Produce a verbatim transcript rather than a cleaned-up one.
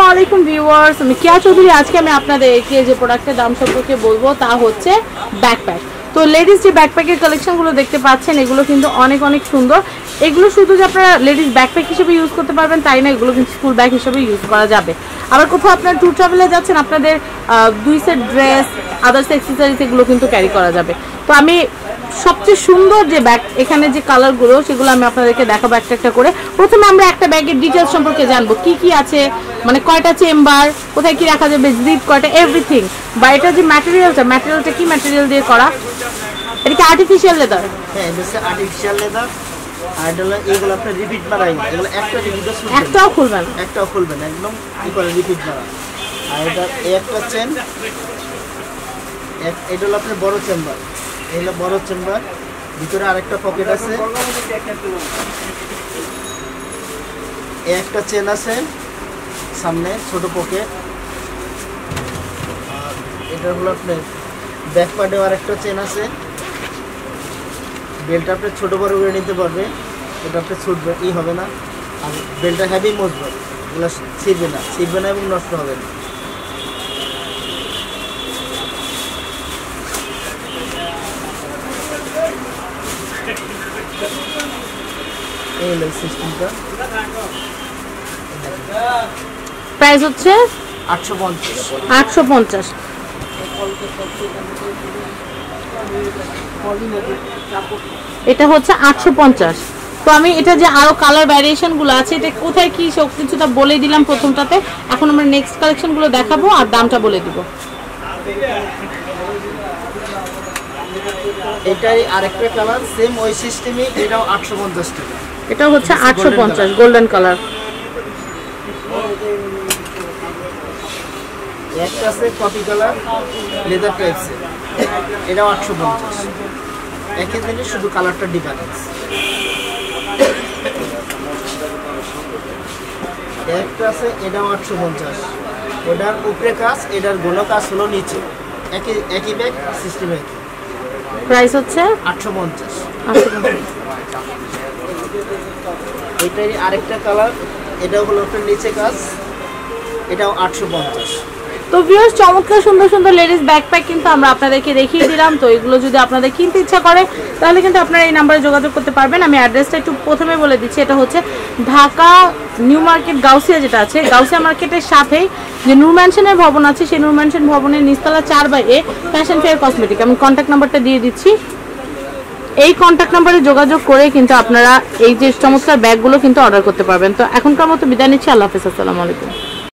আলাইকুম ভিউয়ার্স, আমি কিয়া চৌধুরী। আজকে আমি আপনাদেরকে যে প্রোডাক্টের দাম সম্পর্কে বলবো তা হচ্ছে ব্যাকপ্যাক। তো লেডিস যে ব্যাকপ্যাকের কালেকশনগুলো দেখতে পাচ্ছেন এগুলো কিন্তু অনেক অনেক সুন্দর। এগুলো শুধু যে আপনারা লেডিস ব্যাকপ্যাক হিসেবে ইউজ করতে পারবেন তাই না, এগুলো কিন্তু স্কুল ব্যাগ হিসেবে ইউজ করা যাবে। আবার কোথাও আপনার ট্যুর ট্রাভেলে যাচ্ছেন, আপনাদের দুই সেট ড্রেস, আদার্স অ্যাক্সেসরিজ এগুলো কিন্তু ক্যারি করা যাবে। তো আমি সবচেয়ে সুন্দর যে ব্যাগ এখানে যে কালারগুলো সেগুলো আমি আপনাদেরকে দেখাবো একটা একটা করে। প্রথমে আমরা একটা ব্যাগের ডিটেলস সম্পর্কে জানবো, কি কি আছে, মানে কয়টা চেম্বার, কোথায় কি রাখা যাবে, জিপ কয়টা, এভরিথিং। বা এটা যে ম্যাটেরিয়ালটা, ম্যাটেরিয়ালটা কি ম্যাটেরিয়াল দিয়ে করা? এটা কি আর্টিফিশিয়াল লেদার? হ্যাঁ, এটা হচ্ছে আর্টিফিশিয়াল লেদার। আর এটা হলো এগুলো আপনি রিপিট মারাই না, এগুলো একটা রিপিটও শুনবেন, একটাও খুলবেন না, একটাও খুলবেন না, একদম কি করে রিপিট মারা। আর এটা এই একটা চেন, এটা হলো আপনার বড় চেম্বার, এই হলো বড় চেম্বার, ভিতরে আরেকটা পকেট আছে, এই একটা চেন আছে সামনে ছোট পকেট। আর এটা হলো আপনার ব্যাক পার্টেও আরেকটা চেন আছে। বেল্ট আপনি ছোট বড় করে নিতে পারবে, এটা আপনি ছুটবে ই হবে না। আর বেল্টটা হেভি মজবুত, এগুলো ছিঁড়বে না, ছিঁড়বে না এবং নষ্ট হবে না। এই হলো সিস্টেমটা। প্রাইস হচ্ছে আটশো পঞ্চাশ আটশো পঞ্চাশ। এটা হচ্ছে আটশো পঞ্চাশ। তো আমি এটা যে আরো কালার ভ্যারিয়েশনগুলো আছে এটা কোথায় কি সব কিছুটা বলে দিলাম প্রথমটাতে। এখন আমরা নেক্সট কালেকশনগুলো দেখাবো আর দামটা বলে দিব। এটাই আরেকটা কালার, সেম ওই সিস্টেমে, এটাও আটশো পঞ্চাশ টাকা। এটা হচ্ছে আটশো পঞ্চাশ, গোল্ডেন কালার। একটা আছে কফি কালার লেদার টাইপসের, এটাও আটশো পঞ্চাশ। একই জিনিস, শুধু কালারটা ডিফারেন্স। একটা আছে এটাও আটশো পঞ্চাশ, ওটার উপরে কাজ, এটার গোল কাজ হলো নিচে, একই একই ব্যাগ সিস্টেমে। প্রাইস হচ্ছে আটশো পঞ্চাশ। এটাই আরেকটা কালার, এটাও হলো আপনার নিচে কাজ, এটাও আটশো পঞ্চাশ। তো ভিউয়ার্স, চমৎকার সুন্দর সুন্দর লেডিস ব্যাকপ্যাক কিন্তু আমরা আপনাদেরকে দেখিয়ে দিলাম। তো এগুলো যদি আপনাদের কিনতে ইচ্ছা করে তাহলে কিন্তু আপনারা এই নাম্বারে যোগাযোগ করতে পারবেন। আমি অ্যাড্রেসটা একটু প্রথমে বলে দিচ্ছি, এটা হচ্ছে ঢাকা নিউ মার্কেট গাউসিয়া, যেটা আছে গাউসিয়া মার্কেটের সাথেই যে নূর ম্যানশনের ভবন আছে, সেই নূর ম্যানশন ভবনের নিচতলা চার by A fashion fair cosmetic. আমি কন্ট্যাক্ট নাম্বারটা দিয়ে দিচ্ছি, এই কন্ট্যাক্ট নাম্বারে যোগাযোগ করে কিন্তু আপনারা এই যে চমৎকার ব্যাগগুলো কিন্তু অর্ডার করতে পারবেন। তো এখনকার মতো বিদায় নিচ্ছি, আল্লাহ হাফেজ, আসসালামু আলাইকুম।